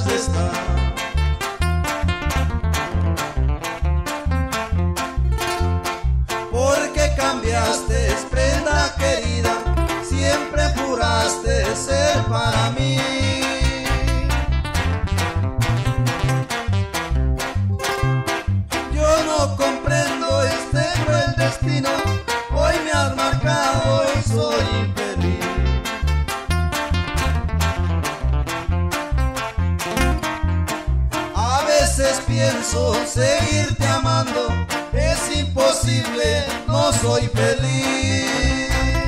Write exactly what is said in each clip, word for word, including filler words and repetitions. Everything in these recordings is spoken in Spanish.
de estar. Porque cambiaste, prenda querida, siempre juraste ser para mí. Yo no comprendo este cruel destino, hoy me has marcado y soy infeliz. A veces pienso seguirte amando, es imposible, no soy feliz.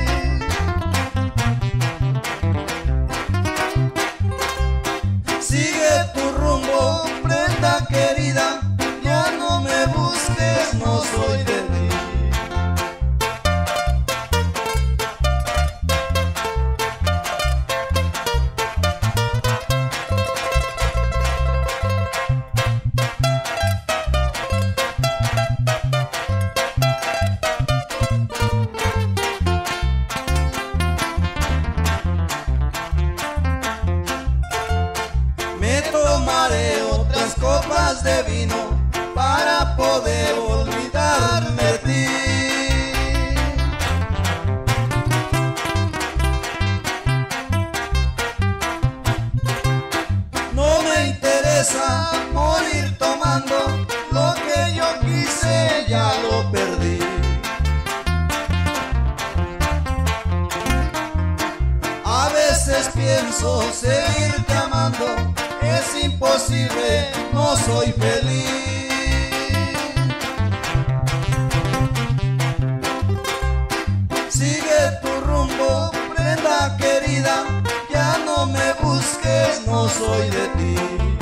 Sigue tu rumbo, prenda querida, ya no me busques, no soy de ti. Me tomaré otras copas de vino para poder olvidarme de ti. No me interesa morir tomando, lo que yo quise ya lo perdí. A veces pienso seguirte amando, es imposible, no soy feliz. Sigue tu rumbo, prenda querida, ya no me busques, no soy de ti.